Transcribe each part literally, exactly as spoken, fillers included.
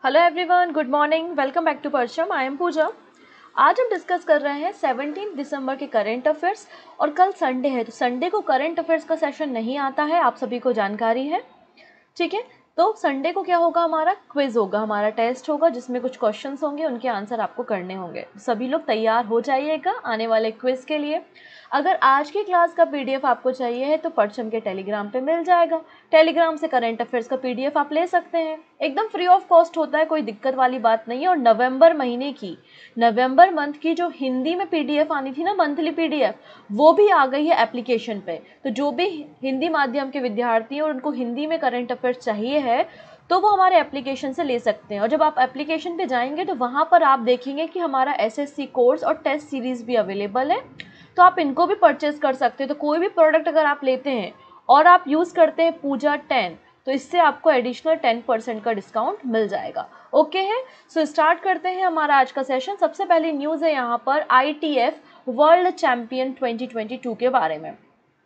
Hello everyone, good morning, welcome back to Parcham. I am Pooja. आज हम discuss कर रहे हैं सेवनटीन दिसंबर के करंट अफेयर्स और कल संडे है तो संडे को करंट अफेयर्स का सेशन नहीं आता है, आप सभी को जानकारी है। ठीक है, तो संडे को क्या होगा, हमारा क्विज होगा, हमारा टेस्ट होगा जिसमें कुछ क्वेश्चंस होंगे, उनके आंसर आपको करने होंगे। सभी लोग तैयार हो जाइएगा आने वाले क्विज के लिए। अगर आज की क्लास का पीडीएफ आपको चाहिए है तो परचम के टेलीग्राम पे मिल जाएगा। टेलीग्राम से करंट अफेयर्स का पीडीएफ आप ले सकते हैं, एकदम फ्री ऑफ कॉस्ट होता है, कोई दिक्कत वाली बात नहीं है। और नवंबर महीने की नवंबर मंथ की जो हिंदी में पीडीएफ आनी थी ना, मंथली पीडीएफ, वो भी आ गई है एप्लीकेशन पे। तो जो भी हिंदी माध्यम के विद्यार्थी हैं और उनको हिंदी में करंट अफेयर्स चाहिए है तो वो हमारे एप्लीकेशन से ले सकते हैं। और जब आप एप्लीकेशन पे जाएंगे तो वहाँ पर आप देखेंगे कि हमारा एसएससी कोर्स और टेस्ट सीरीज़ भी अवेलेबल है, तो आप इनको भी परचेज कर सकते हैं। तो कोई भी प्रोडक्ट अगर आप लेते हैं और आप यूज़ करते हैं पूजा टेन, तो इससे आपको एडिशनल टेन परसेंट का डिस्काउंट मिल जाएगा। ओके है, सो स्टार्ट करते हैं हमारा आज का सेशन। सबसे पहले न्यूज़ है यहाँ पर ITF world champion twenty twenty two के बारे में।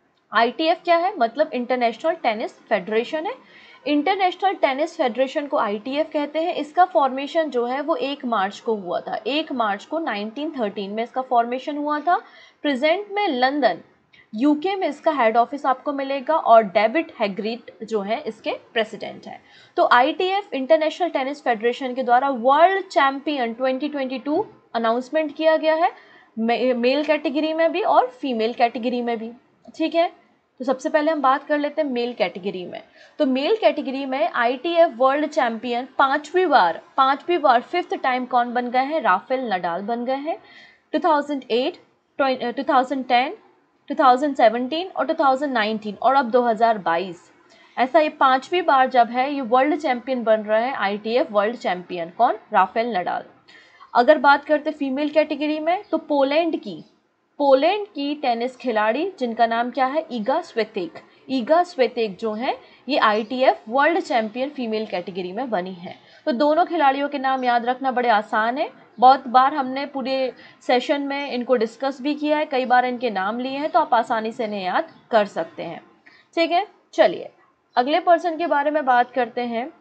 आईटीएफ क्या है, मतलब इंटरनेशनल टेनिस फेडरेशन है। इंटरनेशनल टेनिस फेडरेशन को आईटीएफ कहते हैं। इसका फॉर्मेशन जो है वो एक मार्च को हुआ था, एक मार्च को नाइनटीन थर्टीन में इसका फॉर्मेशन हुआ था। प्रेजेंट में लंदन यूके में इसका हेड ऑफिस आपको मिलेगा और डेविड हैग्रिड जो है इसके प्रेसिडेंट हैं। तो आईटीएफ इंटरनेशनल टेनिस फेडरेशन के द्वारा world champion twenty twenty two announcement किया गया है, मे, मेल कैटेगरी में भी और फीमेल कैटेगरी में भी। ठीक है, तो सबसे पहले हम बात कर लेते हैं मेल कैटेगरी में। तो मेल कैटेगरी में आईटीएफ वर्ल्ड चैंपियन पांचवी बार पांचवी बार फिफ्थ टाइम कौन बन गए हैं, राफेल नडाल बन गए हैं। Two thousand eight, two thousand ten, two thousand seventeen और टू थाउजेंड नाइनटीन और अब दो हज़ार बाईस, ऐसा ये पांचवी बार जब है ये वर्ल्ड चैंपियन बन रहे हैं आईटीएफ वर्ल्ड चैंपियन, कौन, राफेल नडाल। अगर बात करते फीमेल कैटेगरी में तो पोलैंड की पोलैंड की टेनिस खिलाड़ी जिनका नाम क्या है, ईगा स्वितेक। ईगा स्वितेक जो है ये ITF world champion female category में बनी है। तो दोनों खिलाड़ियों के नाम याद रखना बड़े आसान है, बहुत बार हमने पूरे सेशन में इनको डिस्कस भी किया है, कई बार इनके नाम लिए हैं, तो आप आसानी से इन्हें याद कर सकते हैं। ठीक है, चलिए अगले पर्सन के बारे में बात करते हैं।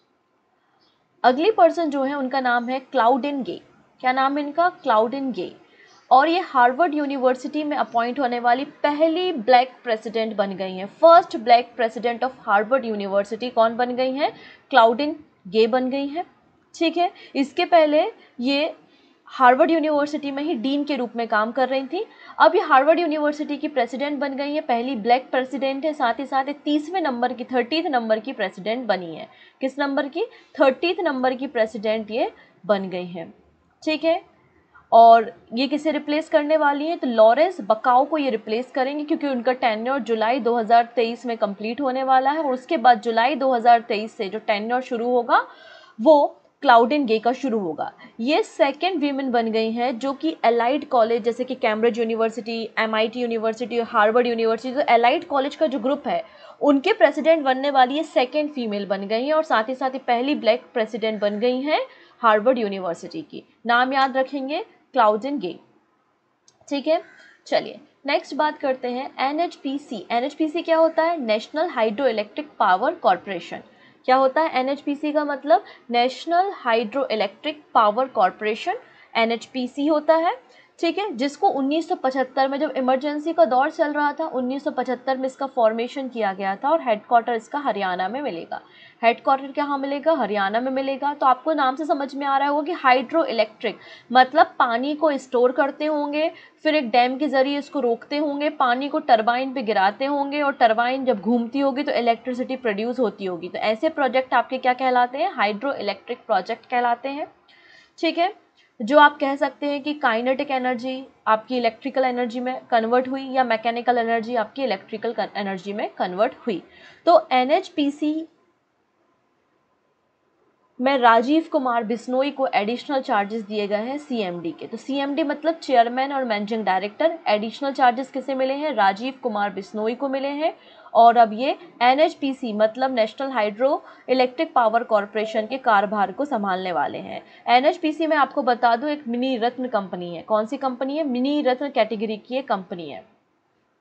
अगली पर्सन जो है उनका नाम है क्लाउडिन गे। क्या नाम है इनका, क्लाउडिन गे। और ये हार्वर्ड यूनिवर्सिटी में अपॉइंट होने वाली पहली ब्लैक प्रेसिडेंट बन गई हैं। First black president of Harvard University कौन बन गई हैं, क्लाउडिन गे बन गई हैं। ठीक है, इसके पहले ये हार्वर्ड यूनिवर्सिटी में ही डीन के रूप में काम कर रही थी। अब ये हार्वर्ड यूनिवर्सिटी की प्रेसिडेंट बन गई है, पहली ब्लैक प्रेसिडेंट है, साथ ही साथ तीसवें नंबर की थर्टीथ नंबर की प्रेसिडेंट बनी है। किस नंबर की, थर्टीथ नंबर की प्रेसिडेंट ये बन गई है। ठीक है, और ये किसे रिप्लेस करने वाली हैं, तो लॉरेंस बकाओ को ये रिप्लेस करेंगे क्योंकि उनका टेन्योर जुलाई दो हज़ार तेईस में कंप्लीट होने वाला है और उसके बाद जुलाई दो हज़ार तेईस से जो टेन्योर शुरू होगा वो क्लाउडिन गे का शुरू होगा। ये सेकंड वीमेन बन गई हैं जो कि एलाइड कॉलेज जैसे कि Cambridge University, MIT University, Harvard University, तो एलाइड कॉलेज का जो ग्रुप है उनके प्रेसिडेंट बनने वाली ये सेकेंड फीमेल बन गई हैं और साथ ही साथ ही पहली ब्लैक प्रेसिडेंट बन गई हैं हार्वर्ड यूनिवर्सिटी की। नाम याद रखेंगे, क्लाउडिन गे। ठीक है, चलिए नेक्स्ट बात करते हैं एनएचपीसी। एनएचपीसी क्या होता है, national hydro electric power corporation. क्या होता है एनएचपीसी का मतलब, national hydro electric power corporation, NHPC होता है। ठीक है, जिसको उन्नीस सौ पचहत्तर में जब इमरजेंसी का दौर चल रहा था उन्नीस सौ पचहत्तर में इसका फॉर्मेशन किया गया था और हेडक्वार्टर इसका हरियाणा में मिलेगा। हेडक्वार्टर कहाँ मिलेगा, हरियाणा में मिलेगा। तो आपको नाम से समझ में आ रहा होगा कि हाइड्रो इलेक्ट्रिक मतलब पानी को स्टोर करते होंगे, फिर एक डैम के जरिए इसको रोकते होंगे, पानी को टरबाइन पे गिराते होंगे और टरबाइन जब घूमती होगी तो इलेक्ट्रिसिटी प्रोड्यूस होती होगी। तो ऐसे प्रोजेक्ट आपके क्या कहलाते हैं, हाइड्रो इलेक्ट्रिक प्रोजेक्ट कहलाते हैं। ठीक है, जो आप कह सकते हैं कि काइनेटिक एनर्जी आपकी इलेक्ट्रिकल एनर्जी में कन्वर्ट हुई या मैकेनिकल एनर्जी आपकी इलेक्ट्रिकल एनर्जी में कन्वर्ट हुई। तो एनएचपीसी में राजीव कुमार बिश्नोई को एडिशनल चार्जेस दिए गए हैं सीएमडी के। तो सीएमडी मतलब चेयरमैन और मैनेजिंग डायरेक्टर, एडिशनल चार्जेस किसे मिले हैं, राजीव कुमार बिश्नोई को मिले हैं। और अब ये एनएचपीसी मतलब national hydro electric power corporation के कार्यभार को संभालने वाले हैं। एनएचपीसी में आपको बता दूं एक मिनी रत्न कंपनी है। कौन सी कंपनी है, मिनी रत्न कैटेगरी की एक कंपनी है।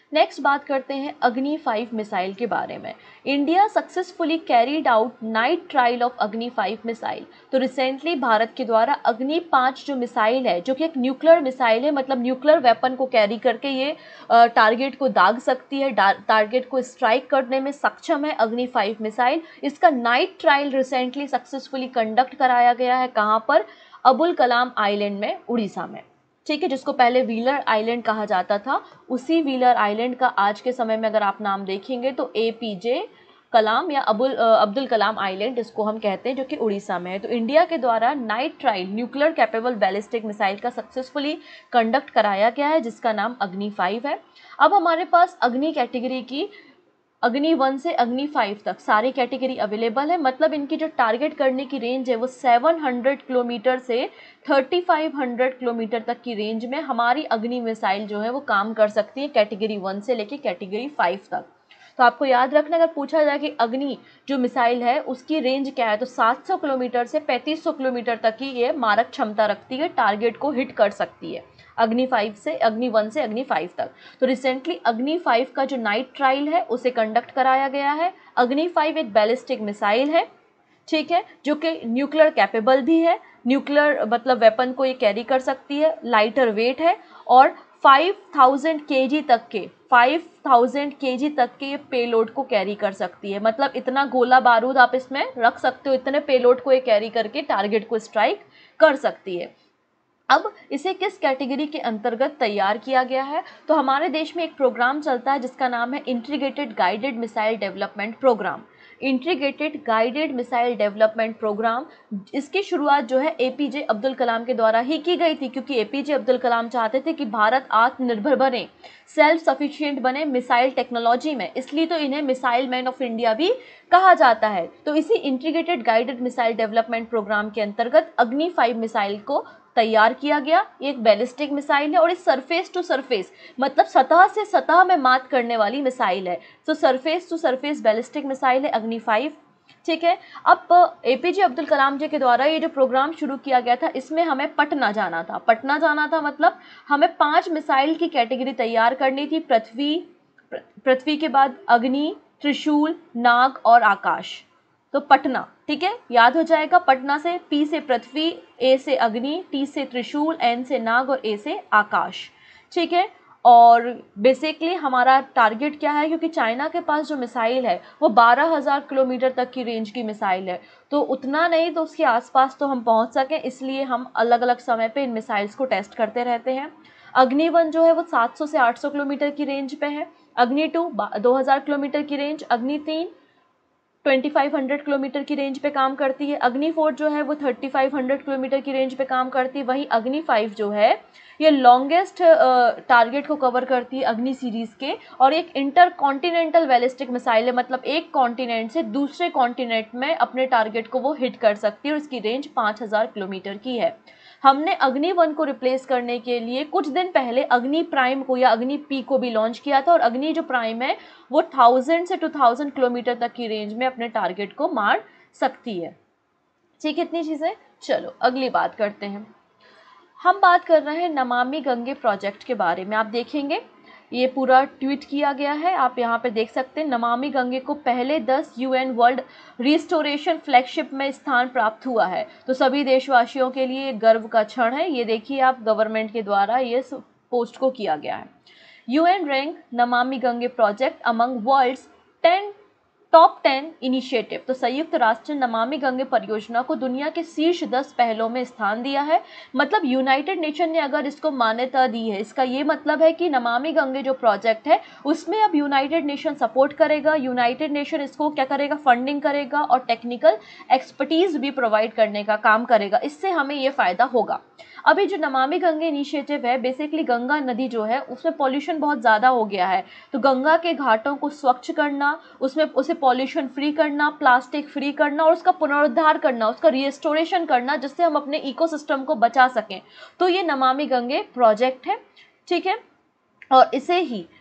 नेक्स्ट बात करते हैं अग्नि फाइव मिसाइल के बारे में। India successfully carried out night trial of Agni five missile. तो रिसेंटली भारत के द्वारा अग्नि पाँच जो मिसाइल है, जो कि एक न्यूक्लियर मिसाइल है, मतलब न्यूक्लियर वेपन को कैरी करके ये टारगेट को दाग सकती है, टारगेट को स्ट्राइक करने में सक्षम है अग्नि फाइव मिसाइल। इसका night trial recently successfully conduct कराया गया है। कहाँ पर? अबुल कलाम आइलैंड में, उड़ीसा में, ठीक है, जिसको पहले व्हीलर आइलैंड कहा जाता था। उसी व्हीलर आइलैंड का आज के समय में अगर आप नाम देखेंगे तो ए पी जे कलाम या अबुल अब्दुल कलाम आइलैंड इसको हम कहते हैं, जो कि उड़ीसा में है। तो इंडिया के द्वारा night trial nuclear capable ballistic missile का सक्सेसफुली कंडक्ट कराया गया है, जिसका नाम अग्नि फाइव है। अब हमारे पास अग्नि कैटेगरी की अग्नि वन से अग्नि फाइव तक सारी कैटेगरी अवेलेबल है। मतलब इनकी जो टारगेट करने की रेंज है वो सात सौ किलोमीटर से पैंतीस सौ किलोमीटर तक की रेंज में हमारी अग्नि मिसाइल जो है वो काम कर सकती है, कैटेगरी वन से लेके कैटेगरी फाइव तक। तो आपको याद रखना, अगर पूछा जाए कि अग्नि जो मिसाइल है उसकी रेंज क्या है, तो सात सौ किलोमीटर से पैंतीस सौ किलोमीटर तक की ये मारक क्षमता रखती है, टारगेट को हिट कर सकती है अग्नि फाइव से अग्नि वन से अग्नि फाइव तक। तो रिसेंटली अग्नि फाइव का जो नाइट ट्रायल है उसे कंडक्ट कराया गया है। अग्नि फाइव एक बैलिस्टिक मिसाइल है, ठीक है, जो कि न्यूक्लियर कैपेबल भी है, न्यूक्लियर मतलब वेपन को ये कैरी कर सकती है, लाइटर वेट है और पाँच हज़ार केजी तक के पाँच हज़ार केजी तक के ये पेलोड को कैरी कर सकती है। मतलब इतना गोला बारूद आप इसमें रख सकते हो, इतने पेलोड को ये कैरी करके टारगेट को स्ट्राइक कर सकती है। अब इसे किस कैटेगरी के अंतर्गत तैयार किया गया है? तो हमारे देश में एक प्रोग्राम चलता है जिसका नाम है integrated guided missile development programme. Integrated guided missile development programme, इसकी शुरुआत जो है एपीजे अब्दुल कलाम के द्वारा ही की गई थी, क्योंकि एपीजे अब्दुल कलाम चाहते थे कि भारत आत्मनिर्भर बने, सेल्फ सफिशिएंट बने मिसाइल टेक्नोलॉजी में, इसलिए तो इन्हें मिसाइल मैन ऑफ इंडिया भी कहा जाता है। तो इसी integrated guided missile development programme के अंतर्गत अग्नि फाइव मिसाइल को तैयार किया गया। एक बैलिस्टिक मिसाइल है और इस सरफेस टू सरफेस मतलब सतह से सतह में मात करने वाली मिसाइल है। तो surface to surface ballistic missile है अग्नि फाइव, ठीक है। अब एपीजे अब्दुल कलाम जी के द्वारा ये जो प्रोग्राम शुरू किया गया था, इसमें हमें पटना जाना था। पटना जाना था मतलब हमें पांच मिसाइल की कैटेगरी तैयार करनी थी, पृथ्वी, पृथ्वी के बाद अग्नि, त्रिशूल, नाग और आकाश। तो पटना, ठीक है, याद हो जाएगा। पटना से पी से पृथ्वी, ए से अग्नि, टी से त्रिशूल, एन से नाग और ए से आकाश, ठीक है। और बेसिकली हमारा टारगेट क्या है, क्योंकि चाइना के पास जो मिसाइल है वो बारह हज़ार किलोमीटर तक की रेंज की मिसाइल है, तो उतना नहीं तो उसके आसपास तो हम पहुंच सकें, इसलिए हम अलग अलग समय पे इन मिसाइल्स को टेस्ट करते रहते हैं। अग्नि वन जो है वो सात सौ से आठ सौ किलोमीटर की रेंज पे है, अग्नि टू दो हज़ार किलोमीटर की रेंज, अग्नि तीन पच्चीस सौ किलोमीटर की रेंज पे काम करती है, अग्नि फोर जो है वो पैंतीस सौ किलोमीटर की रेंज पे काम करती है। वहीं अग्नि फाइव जो है ये लॉन्गेस्ट टारगेट को कवर करती है अग्नि सीरीज के, और एक इंटर कॉन्टिनेंटल बैलिस्टिक मिसाइल है, मतलब एक कॉन्टिनेंट से दूसरे कॉन्टिनेंट में अपने टारगेट को वो हिट कर सकती है और इसकी रेंज पाँच हज़ार किलोमीटर की है। हमने अग्नि वन को रिप्लेस करने के लिए कुछ दिन पहले अग्नि प्राइम को या अग्नि पी को भी लॉन्च किया था, और अग्नि जो प्राइम है वो थाउजेंड से टू थाउजेंड किलोमीटर तक की रेंज में अपने टारगेट को मार सकती है, ठीक है। इतनी चीज़ें। चलो अगली बात करते हैं। हम बात कर रहे हैं नमामि गंगे प्रोजेक्ट के बारे में। आप देखेंगे ये पूरा ट्वीट किया गया है, आप यहाँ पे देख सकते हैं। नमामि गंगे को पहले दस यूएन वर्ल्ड रिस्टोरेशन फ्लैगशिप में स्थान प्राप्त हुआ है, तो सभी देशवासियों के लिए गर्व का क्षण है। ये देखिए आप, गवर्नमेंट के द्वारा ये पोस्ट को किया गया है। UN rank Namami Gange project among world's ten top ten initiative. तो संयुक्त राष्ट्र नमामि गंगे परियोजना को दुनिया के शीर्ष दस पहलों में स्थान दिया है। मतलब यूनाइटेड नेशन ने अगर इसको मान्यता दी है, इसका ये मतलब है कि नमामि गंगे जो प्रोजेक्ट है उसमें अब यूनाइटेड नेशन सपोर्ट करेगा, यूनाइटेड नेशन इसको क्या करेगा, फंडिंग करेगा और टेक्निकल एक्सपर्टीज भी प्रोवाइड करने का काम करेगा। इससे हमें ये फायदा होगा। अभी जो नमामि गंगे इनिशिएटिव है, बेसिकली गंगा नदी जो है उसमें पॉल्यूशन बहुत ज़्यादा हो गया है, तो गंगा के घाटों को स्वच्छ करना, उसमें उसे पॉल्यूशन फ्री करना, प्लास्टिक फ्री करना और उसका पुनरुद्धार करना, उसका रिस्टोरेशन करना, जिससे हम अपने इकोसिस्टम को बचा सकें। तो ये नमामि गंगे प्रोजेक्ट है, ठीक है। और इसे ही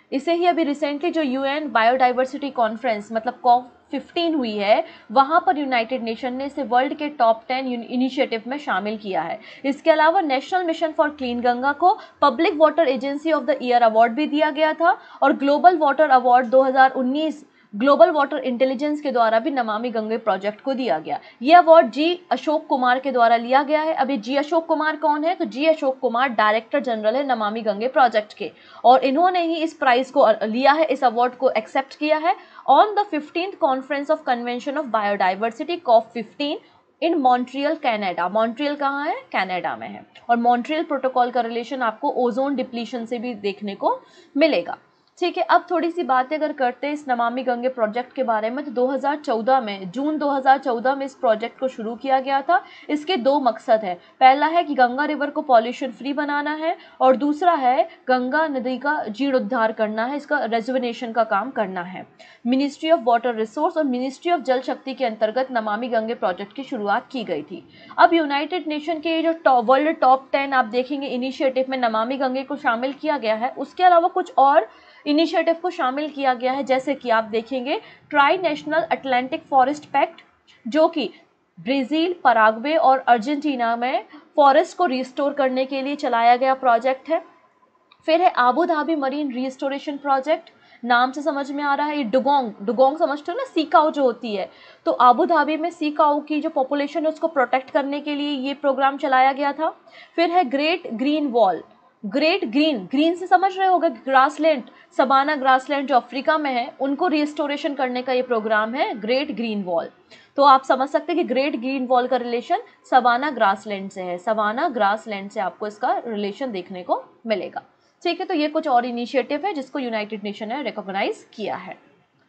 इसे ही अभी रिसेंटली जो यूएन बायोडाइवर्सिटी कॉन्फ्रेंस मतलब कॉप फिफ्टीन हुई है, वहाँ पर यूनाइटेड नेशन ने इसे वर्ल्ड के टॉप टेन इनिशिएटिव में शामिल किया है। इसके अलावा national mission for clean Ganga को public water agency of the year award भी दिया गया था और ग्लोबल वाटर अवार्ड दो हज़ार उन्नीस ग्लोबल वाटर इंटेलिजेंस के द्वारा भी नमामि गंगे प्रोजेक्ट को दिया गया। ये अवार्ड जी अशोक कुमार के द्वारा लिया गया है। अभी जी अशोक कुमार कौन है? तो G Ashok Kumar director general है नमामि गंगे प्रोजेक्ट के, और इन्होंने ही इस प्राइज को लिया है, इस अवार्ड को एक्सेप्ट किया है on the fifteenth conference of convention of biodiversity COP fifteen in Montreal Canada. Montreal कहाँ है? कनाडा में है। और मॉन्ट्रियल प्रोटोकॉल का रिलेशन आपको ओजोन डिप्लीशन से भी देखने को मिलेगा। ठीक है, अब थोड़ी सी बातें अगर करते हैं इस नमामि गंगे प्रोजेक्ट के बारे में, तो दो हज़ार चौदह में जून दो हज़ार चौदह में इस प्रोजेक्ट को शुरू किया गया था। इसके दो मकसद है। पहला है कि गंगा रिवर को पॉल्यूशन फ्री बनाना है और दूसरा है गंगा नदी का जीर्णोद्धार करना है, इसका रेजुवेनेशन का काम करना है। मिनिस्ट्री ऑफ वाटर रिसोर्स और मिनिस्ट्री ऑफ जल शक्ति के अंतर्गत नमामि गंगे प्रोजेक्ट की शुरुआत की गई थी। अब यूनाइटेड नेशन के जो टॉप वर्ल्ड टॉप टेन आप देखेंगे इनिशिएटिव में नमामि गंगे को शामिल किया गया है। उसके अलावा कुछ और इनिशिएटिव को शामिल किया गया है, जैसे कि आप देखेंगे tri national Atlantic forest pact, जो कि ब्राज़ील, पराग्वे और अर्जेंटीना में फॉरेस्ट को रिस्टोर करने के लिए चलाया गया प्रोजेक्ट है। फिर है Abu Dhabi marine restoration project, नाम से समझ में आ रहा है, ये डुगोंग डुगोंग समझते हो ना, सी काऊ जो होती है, तो आबू धाबी में सी काऊ की जो पॉपुलेशन है उसको प्रोटेक्ट करने के लिए ये प्रोग्राम चलाया गया था। फिर है great green wall, great green, green से समझ रहे होगे ग्रासलैंड, सबाना ग्रासलैंड जो अफ्रीका में है, उनको रिस्टोरेशन करने का ये प्रोग्राम है ग्रेट ग्रीन वॉल। तो आप समझ सकते हैं कि ग्रेट ग्रीन वॉल का रिलेशन सबाना ग्रासलैंड से है, सबाना ग्रासलैंड से आपको इसका रिलेशन देखने को मिलेगा। ठीक है, तो ये कुछ और इनिशिएटिव है जिसको यूनाइटेड नेशन ने रिकॉग्नाइज किया है।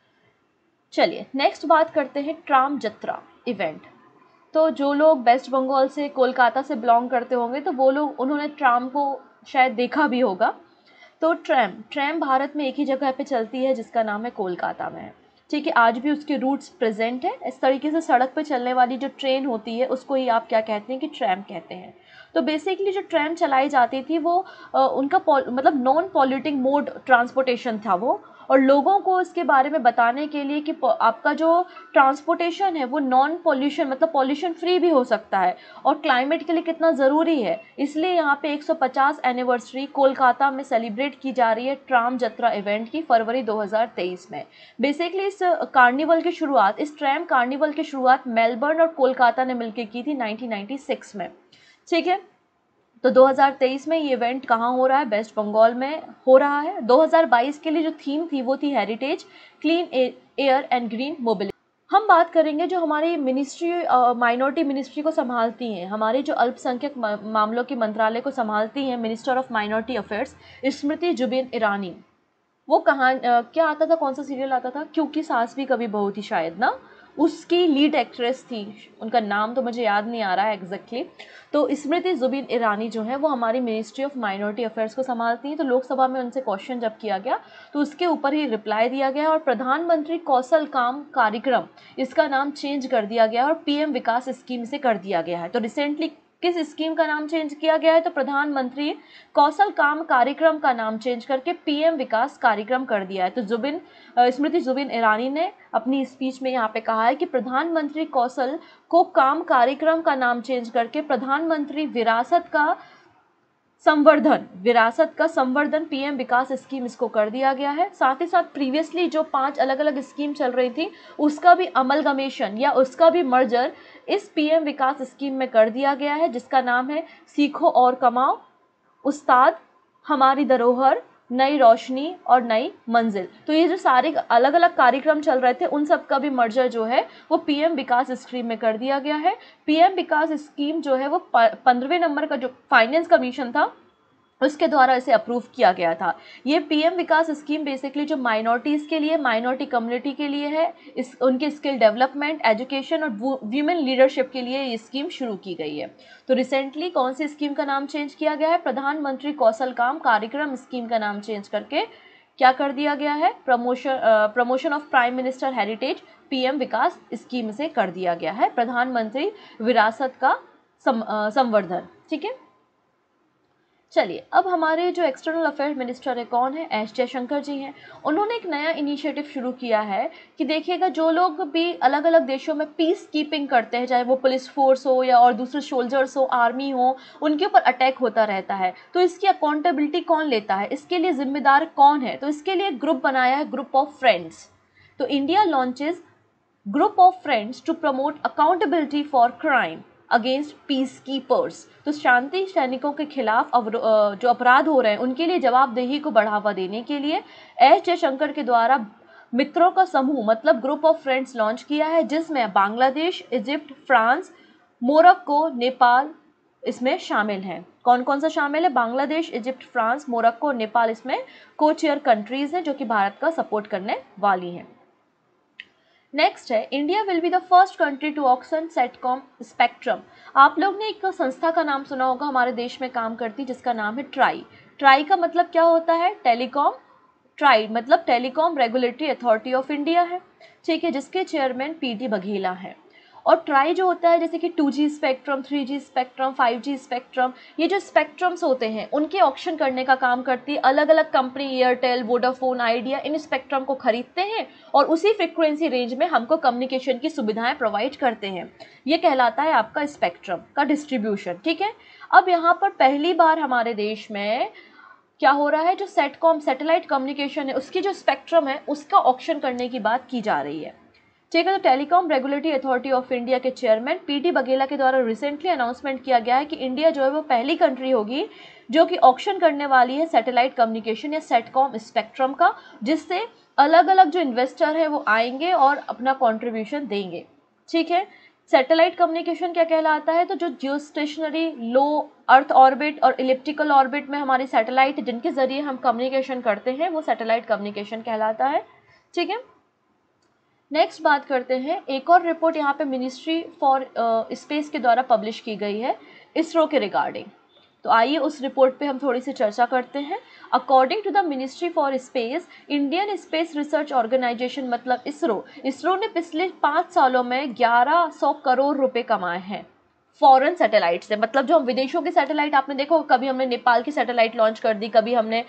चलिए नेक्स्ट बात करते हैं ट्राम जत्रा इवेंट। तो जो लोग वेस्ट बंगाल से, कोलकाता से बिलोंग करते होंगे तो वो लोग, उन्होंने ट्राम को शायद देखा भी होगा। तो ट्रैम ट्रैम भारत में एक ही जगह पे चलती है जिसका नाम है कोलकाता में है। ठीक है, आज भी उसके रूट्स प्रेजेंट है। इस तरीके से सड़क पे चलने वाली जो ट्रेन होती है उसको ही आप क्या कहते हैं कि ट्रैम कहते हैं। तो बेसिकली जो ट्रैम चलाई जाती थी वो आ, उनका मतलब नॉन पॉल्यूटिंग मोड ट्रांसपोर्टेशन था वो, और लोगों को इसके बारे में बताने के लिए कि आपका जो ट्रांसपोर्टेशन है वो नॉन पॉल्यूशन मतलब पॉल्यूशन फ्री भी हो सकता है और क्लाइमेट के लिए कितना ज़रूरी है, इसलिए यहाँ पे एक सौ पचास एनिवर्सरी कोलकाता में सेलिब्रेट की जा रही है ट्राम जत्रा इवेंट की, फरवरी दो हज़ार तेईस में। बेसिकली इस कार्निवल की शुरुआत, इस ट्रैम कार्निवल की शुरुआत मेलबर्न और कोलकाता ने मिलकर की थी नाइनटीन नाइंटी सिक्स में। ठीक है, तो दो हज़ार तेईस में ये इवेंट कहाँ हो रहा है? वेस्ट बंगाल में हो रहा है। दो हज़ार बाईस के लिए जो थीम थी वो थी heritage, clean air and green mobility. हम बात करेंगे जो हमारी मिनिस्ट्री माइनॉरिटी मिनिस्ट्री को संभालती हैं, हमारी जो अल्पसंख्यक मामलों के मंत्रालय को संभालती हैं, minister of minority affairs Smriti Zubin Irani. वो कहाँ क्या आता था, कौन सा सीरियल आता था? क्योंकि सास भी कभी बहू थी शायद ना, उसकी लीड एक्ट्रेस थी, उनका नाम तो मुझे याद नहीं आ रहा है एग्जैक्टली। तो स्मृति जुबिन ईरानी जो है वो हमारी मिनिस्ट्री ऑफ माइनॉरिटी अफेयर्स को संभालती हैं। तो लोकसभा में उनसे क्वेश्चन जब किया गया तो उसके ऊपर ही रिप्लाई दिया गया और प्रधानमंत्री कौशल काम कार्यक्रम इसका नाम चेंज कर दिया गया और पीएम विकास स्कीम से कर दिया गया है। तो रिसेंटली किस स्कीम का नाम चेंज किया गया है? तो प्रधानमंत्री कौशल काम कार्यक्रम का नाम चेंज करके पीएम विकास कार्यक्रम कर दिया है। तो जुबिन स्मृति जुबिन ईरानी ने अपनी स्पीच में यहाँ पे कहा है कि प्रधानमंत्री कौशल को काम कार्यक्रम का नाम चेंज करके प्रधानमंत्री विरासत का संवर्धन विरासत का संवर्धन पीएम विकास स्कीम इसको कर दिया गया है। साथ ही साथ प्रीवियसली जो पांच अलग अलग स्कीम चल रही थी उसका भी अमलगमेशन या उसका भी मर्जर इस पीएम विकास स्कीम में कर दिया गया है, जिसका नाम है सीखो और कमाओ, उस्ताद, हमारी धरोहर, नई रोशनी और नई मंजिल। तो ये जो सारे अलग अलग कार्यक्रम चल रहे थे उन सब का भी मर्जर जो है वो पीएम विकास स्कीम में कर दिया गया है। पीएम विकास स्कीम जो है वो पंद्रहवें नंबर का जो फाइनेंस कमीशन था उसके द्वारा इसे अप्रूव किया गया था। ये पीएम विकास स्कीम बेसिकली जो माइनॉरिटीज़ के लिए, माइनॉरिटी कम्युनिटी के लिए है, इस उनके स्किल डेवलपमेंट, एजुकेशन और वुमेन लीडरशिप के लिए ये स्कीम शुरू की गई है। तो रिसेंटली कौन सी स्कीम का नाम चेंज किया गया है? प्रधानमंत्री कौशल काम कार्यक्रम स्कीम का नाम चेंज करके क्या कर दिया गया है? Promotion promotion of prime minister heritage PM Vikas scheme से कर दिया गया है, प्रधानमंत्री विरासत का संवर्धन। ठीक है, चलिए, अब हमारे जो एक्सटर्नल अफेयर मिनिस्टर है कौन है, एस जयशंकर जी हैं। उन्होंने एक नया इनिशिएटिव शुरू किया है कि देखिएगा, जो लोग भी अलग अलग देशों में पीस कीपिंग करते हैं, चाहे वो पुलिस फोर्स हो या और दूसरे सोल्जर्स हो, आर्मी हो, उनके ऊपर अटैक होता रहता है, तो इसकी अकाउंटेबिलिटी कौन लेता है, इसके लिए जिम्मेदार कौन है, तो इसके लिए ग्रुप बनाया है, ग्रुप ऑफ फ्रेंड्स। तो India launches group of friends to promote accountability for crime against peacekeepers. तो शांति सैनिकों के खिलाफ जो अपराध हो रहे हैं उनके लिए जवाबदेही को बढ़ावा देने के लिए एस जयशंकर के द्वारा मित्रों का समूह मतलब ग्रुप ऑफ फ्रेंड्स लॉन्च किया है, जिसमें Bangladesh, Egypt, France, Morocco, Nepal इसमें शामिल हैं। कौन कौन सा शामिल है? Bangladesh, Egypt, France, Morocco, Nepal इसमें को चेयर कंट्रीज हैं जो कि भारत का सपोर्ट करने वाली हैं। नेक्स्ट है, India will be the first country to auction satcom spectrum. आप लोग ने एक संस्था का नाम सुना होगा, हमारे देश में काम करती, जिसका नाम है ट्राई। ट्राई का मतलब क्या होता है? टेलीकॉम। ट्राई मतलब telecom regulatory authority of India है, ठीक है, जिसके चेयरमैन पी डी बघेला है। और ट्राई जो होता है, जैसे कि two G spectrum, three G spectrum, five G spectrum, ये जो स्पेक्ट्रम्स होते हैं उनके ऑक्शन करने का काम करती है। अलग अलग कंपनी, एयरटेल, वोडाफोन, आइडिया, इन स्पेक्ट्रम को खरीदते हैं और उसी फ्रिक्वेंसी रेंज में हमको कम्युनिकेशन की सुविधाएं प्रोवाइड करते हैं। ये कहलाता है आपका स्पेक्ट्रम का डिस्ट्रीब्यूशन, ठीक है। अब यहाँ पर पहली बार हमारे देश में क्या हो रहा है, जो सेटकॉम सैटेलाइट कम्युनिकेशन है उसकी जो स्पेक्ट्रम है उसका ऑक्शन करने की बात की जा रही है, ठीक है। तो telecom regulatory authority of India के चेयरमैन पी डी बघेला के द्वारा रिसेंटली अनाउंसमेंट किया गया है कि इंडिया जो है वो पहली कंट्री होगी जो कि ऑक्शन करने वाली है सैटेलाइट कम्युनिकेशन या सेटकॉम स्पेक्ट्रम का, जिससे अलग अलग जो इन्वेस्टर है वो आएंगे और अपना कॉन्ट्रीब्यूशन देंगे, ठीक है। सैटेलाइट कम्युनिकेशन क्या कहलाता है? तो जो geostationary, low earth orbit और इलिप्टिकल ऑर्बिट में हमारी सैटेलाइट जिनके जरिए हम कम्युनिकेशन करते हैं वो सैटेलाइट कम्युनिकेशन कहलाता है, ठीक है। नेक्स्ट बात करते हैं, एक और रिपोर्ट यहाँ पे मिनिस्ट्री फॉर स्पेस के द्वारा पब्लिश की गई है इसरो के रिगार्डिंग। तो आइए उस रिपोर्ट पे हम थोड़ी सी चर्चा करते हैं। According to the ministry for space, Indian space research organisation मतलब इसरो इसरो ने पिछले पाँच सालों में ग्यारह सौ करोड़ रुपए कमाए हैं फॉरेन सैटेलाइट से। मतलब जो हम विदेशों की सैटेलाइट आपने देखो, कभी हमने नेपाल की सैटेलाइट लॉन्च कर दी, कभी हमने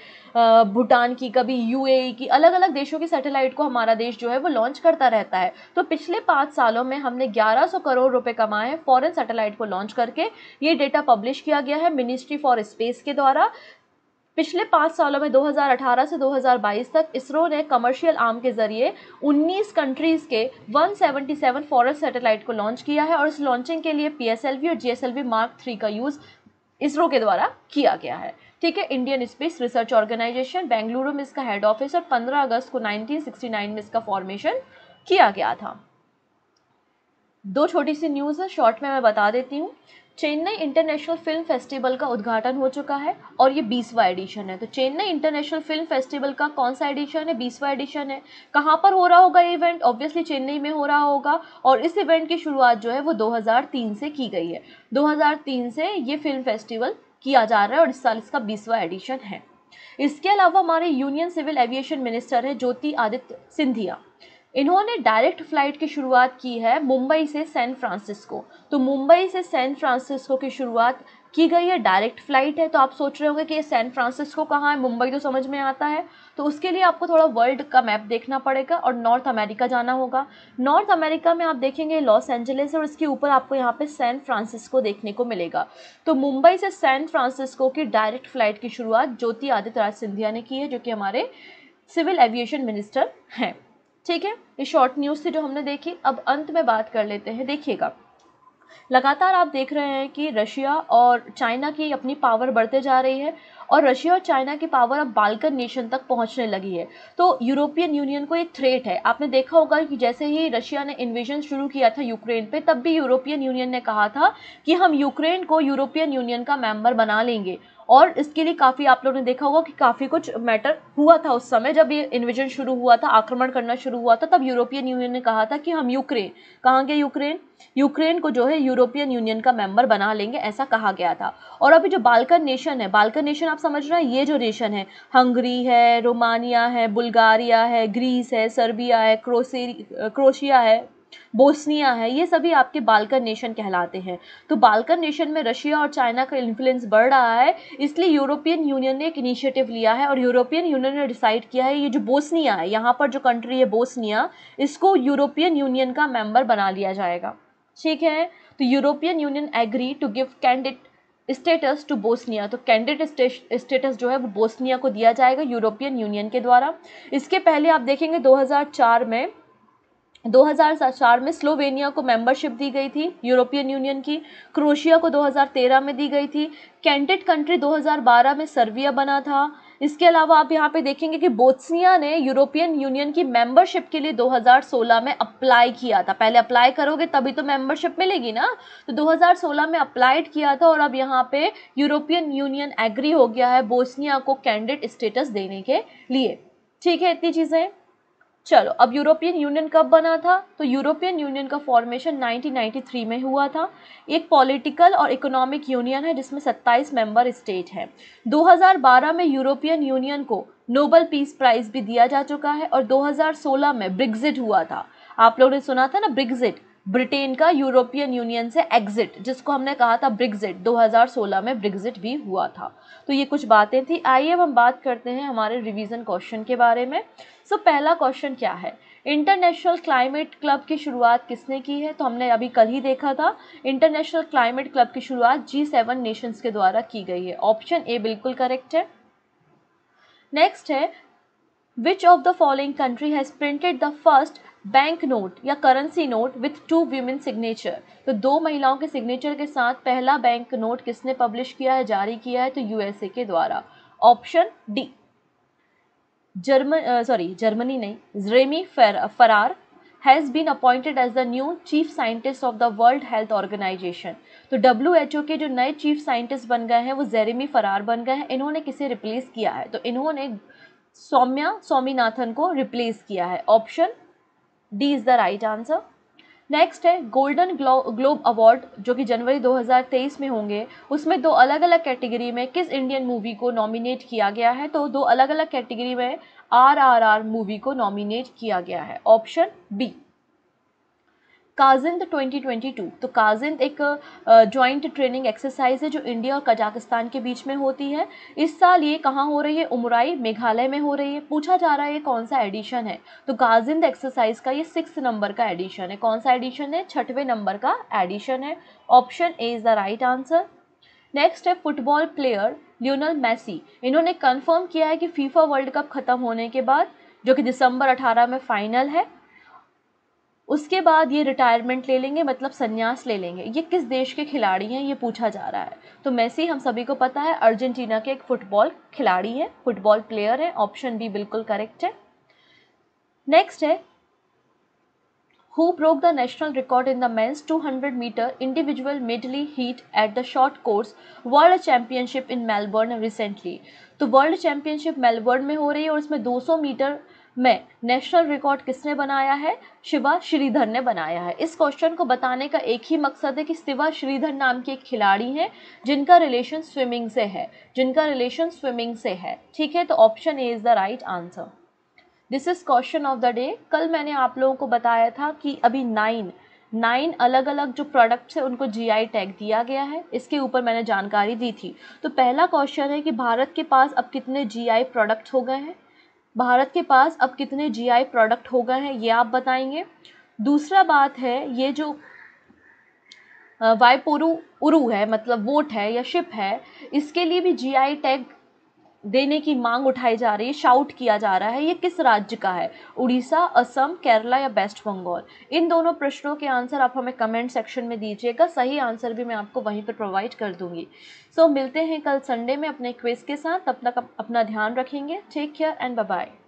भूटान की, कभी यूएई की, अलग अलग देशों की सैटेलाइट को हमारा देश जो है वो लॉन्च करता रहता है। तो पिछले पाँच सालों में हमने ग्यारह सौ करोड़ रुपए कमाए हैं फॉरेन सैटेलाइट को लॉन्च करके। ये डेटा पब्लिश किया गया है मिनिस्ट्री फॉर स्पेस के द्वारा। पिछले पाँच सालों में दो हज़ार अठारह से दो हज़ार बाईस तक इसरो ने कमर्शियल आर्म के जरिए उन्नीस कंट्रीज के एक सौ सतहत्तर फॉरेन सैटेलाइट को लॉन्च किया है और इस लॉन्चिंग के लिए पी एस एल वी और G S L V mark three का यूज इसरो के द्वारा किया गया है, ठीक है। Indian space research organisation Bengaluru में इसका हेड ऑफिस और पंद्रह अगस्त को उन्नीस सौ उनहत्तर में इसका फॉर्मेशन किया गया था। दो छोटी सी न्यूज़ है, शॉर्ट में मैं बता देती हूँ। चेन्नई इंटरनेशनल फिल्म फेस्टिवल का उद्घाटन हो चुका है और ये बीसवां एडिशन है। तो चेन्नई इंटरनेशनल फिल्म फेस्टिवल का कौन सा एडिशन है? बीसवां एडिशन है। कहाँ पर हो रहा होगा ये इवेंट? ऑब्वियसली चेन्नई में हो रहा होगा और इस इवेंट की शुरुआत जो है वो दो हज़ार तीन से की गई है। दो हज़ार तीन से ये फिल्म फेस्टिवल किया जा रहा है और इस साल इसका बीसवां एडिशन है। इसके अलावा हमारे यूनियन सिविल एविएशन मिनिस्टर है ज्योति आदित्य सिंधिया। इन्होंने डायरेक्ट फ्लाइट की शुरुआत की है मुंबई से सैन फ्रांसिस्को। तो मुंबई से सैन फ्रांसिस्को की शुरुआत की गई है, डायरेक्ट फ्लाइट है। तो आप सोच रहे होंगे कि ये सैन फ्रांसिस्को कहाँ है, मुंबई तो समझ में आता है। तो उसके लिए आपको थोड़ा वर्ल्ड का मैप देखना पड़ेगा और नॉर्थ अमेरिका जाना होगा। नॉर्थ अमेरिका में आप देखेंगे लॉस एंजलिस और इसके ऊपर आपको यहाँ पे सैन फ्रांसिस्को देखने को मिलेगा। तो मुंबई से सैन फ्रांसिस्को की डायरेक्ट फ्लाइट की शुरुआत ज्योति आदित्य राज सिंधिया ने की है, जो कि हमारे सिविल एविएशन मिनिस्टर हैं, ठीक है। ये शॉर्ट न्यूज़ थी जो हमने देखी। अब अंत में बात कर लेते हैं। देखिएगा, लगातार आप देख रहे हैं कि रशिया और चाइना की अपनी पावर बढ़ते जा रही है और रशिया और चाइना की पावर अब बाल्कन नेशन तक पहुंचने लगी है। तो यूरोपियन यूनियन को एक थ्रेट है। आपने देखा होगा कि जैसे ही रशिया ने इन्वेजन शुरू किया था यूक्रेन पे, तब भी यूरोपियन यूनियन ने कहा था कि हम यूक्रेन को यूरोपियन यूनियन का मेंबर बना लेंगे और इसके लिए काफ़ी आप लोगों ने देखा होगा कि काफ़ी कुछ मैटर हुआ था उस समय जब ये इन्वेजन शुरू हुआ था, आक्रमण करना शुरू हुआ था। तब यूरोपियन यूनियन ने कहा था कि हम यूक्रेन, कहाँ के यूक्रेन यूक्रेन को जो है यूरोपियन यूनियन का मेंबर बना लेंगे, ऐसा कहा गया था। और अभी जो बाल्कन नेशन है, बाल्कन नेशन आप समझ रहे हैं, ये जो नेशन है, हंगरी है, रोमानिया है, बुल्गारिया है, ग्रीस है, सर्बिया है, क्रोशिया है, बोस्निया है, ये सभी आपके बाल्कन नेशन कहलाते हैं। तो बाल्कन नेशन में रशिया और चाइना का इन्फ्लुएंस बढ़ रहा है, इसलिए यूरोपियन यूनियन ने एक इनिशिएटिव लिया है और यूरोपियन यूनियन ने डिसाइड किया है ये जो बोस्निया है, यहाँ पर जो कंट्री है बोस्निया, इसको यूरोपियन यूनियन का मेंबर बना लिया जाएगा। ठीक है, तो European Union agree to give candidate status to Bosnia, तो कैंडिडेट स्टेटस जो है वो बोस्निया को दिया जाएगा यूरोपियन यूनियन के द्वारा। इसके पहले आप देखेंगे दो हज़ार चार में दो हज़ार चार में स्लोवेनिया को मेंबरशिप दी गई थी यूरोपियन यूनियन की, क्रोएशिया को दो हज़ार तेरह में दी गई थी, कैंडिडेट कंट्री दो हज़ार बारह में सर्बिया बना था। इसके अलावा आप यहाँ पे देखेंगे कि बोस्निया ने यूरोपियन यूनियन की मेंबरशिप के लिए दो हज़ार सोलह में अप्लाई किया था। पहले अप्लाई करोगे तभी तो मेंबरशिप मिलेगी ना, तो दो हज़ार सोलह में अप्लाइड किया था और अब यहाँ पे यूरोपियन यूनियन एग्री हो गया है बोस्निया को कैंडिडेट स्टेटस देने के लिए। ठीक है, इतनी चीज़ें। चलो, अब यूरोपियन यूनियन कब बना था? तो यूरोपियन यूनियन का फॉर्मेशन नाइनटीन नाइंटी थ्री में हुआ था। एक पॉलिटिकल और इकोनॉमिक यूनियन है जिसमें सत्ताईस मेंबर स्टेट हैं। दो हज़ार बारह में यूरोपियन यूनियन को नोबेल पीस प्राइज भी दिया जा चुका है और दो हज़ार सोलह में ब्रेक्जिट हुआ था। आप लोगों ने सुना था ना ब्रेक्जिट, ब्रिटेन का यूरोपियन यूनियन से एग्जिट, जिसको हमने कहा था ब्रेक्जिट, दो हज़ार सोलह में ब्रेक्जिट भी हुआ था। तो ये कुछ बातें थी। आइए अब हम बात करते हैं हमारे रिवीजन क्वेश्चन के बारे में। सो so, पहला क्वेश्चन क्या है? इंटरनेशनल क्लाइमेट क्लब की शुरुआत किसने की है? तो हमने अभी कल ही देखा था, इंटरनेशनल क्लाइमेट क्लब की शुरुआत जी सेवन नेशंस के द्वारा की गई है। ऑप्शन ए बिल्कुल करेक्ट है। नेक्स्ट है, which of the following country has printed the first bank note या currency note with two women signature? तो दो महिलाओं के सिग्नेचर के साथ पहला बैंक नोट किसने पब्लिश किया है, जारी किया है? तो यूएसए के द्वारा। Option D, German sorry Germany नहीं, Remy Farrar has been appointed as the new chief scientist of the World Health Organization. तो डब्ल्यू एच ओ के जो नए चीफ साइंटिस्ट बन गए हैं वो जेरेमी फरार बन गए हैं। इन्होंने किसे रिप्लेस किया है? तो इन्होंने सौम्या स्वामीनाथन को रिप्लेस किया है। Option D is the right answer. Next है, गोल्डन ग्लोब अवार्ड जो कि जनवरी दो हज़ार तेईस में होंगे, उसमें दो अलग अलग कैटेगरी में किस इंडियन मूवी को नॉमिनेट किया गया है? तो दो अलग अलग कैटेगरी में आर आर आर मूवी को नॉमिनेट किया गया है। Option B, Kazind twenty twenty two. तो काजिंद एक जॉइंट ट्रेनिंग एक्सरसाइज है जो इंडिया और कजाकिस्तान के बीच में होती है। इस साल ये कहाँ हो रही है? उमराई मेघालय में हो रही है। पूछा जा रहा है ये कौन सा एडिशन है? तो काजिंद एक्सरसाइज का ये सिक्स नंबर का एडिशन है। कौन सा एडिशन है? छठवें नंबर का एडिशन है। Option A is the right answer. Next है, फुटबॉल प्लेयर लियोनेल मेसी, इन्होंने कंफर्म किया है कि फीफा वर्ल्ड कप खत्म होने के बाद, जो कि दिसंबर अठारह में फाइनल है, उसके बाद ये रिटायरमेंट ले लेंगे, मतलब संन्यास ले लेंगे। ये किस देश के खिलाड़ी हैं ये पूछा जा रहा है। तो मेसी हम सभी को पता है अर्जेंटीना के एक फुटबॉल खिलाड़ी हैं, फुटबॉल प्लेयर हैं। ऑप्शन बी बिल्कुल करेक्ट है। नेक्स्ट है, who broke the national record in the men's two hundred meter individual medley heat at the short course world championship in Melbourne recently? तो world championship Melbourne में हो रही है और इसमें दो सौ मीटर में नेशनल रिकॉर्ड किसने बनाया है? शिवा श्रीधर ने बनाया है। इस क्वेश्चन को बताने का एक ही मकसद है कि शिवा श्रीधर नाम के एक खिलाड़ी हैं जिनका रिलेशन स्विमिंग से है, जिनका रिलेशन स्विमिंग से है। ठीक है, तो option A is the right answer. This is question of the day. कल मैंने आप लोगों को बताया था कि अभी नाइन नाइन अलग अलग जो प्रोडक्ट्स है उनको जीआई टैग दिया गया है, इसके ऊपर मैंने जानकारी दी थी। तो पहला क्वेश्चन है कि भारत के पास अब कितने जीआई प्रोडक्ट हो गए हैं, भारत के पास अब कितने जीआई प्रोडक्ट हो गए हैं ये आप बताएंगे। दूसरा बात है, ये जो वाइपोरू उरू है, मतलब वोट है या शिप है, इसके लिए भी जीआई टैग देने की मांग उठाई जा रही है, शाउट किया जा रहा है। ये किस राज्य का है? उड़ीसा, असम, केरला या वेस्ट बंगाल? इन दोनों प्रश्नों के आंसर आप हमें कमेंट सेक्शन में दीजिएगा, सही आंसर भी मैं आपको वहीं पर प्रोवाइड कर दूंगी। सो so, मिलते हैं कल संडे में अपने क्विज के साथ। तब तक अपना ध्यान रखेंगे। Take care and bye bye.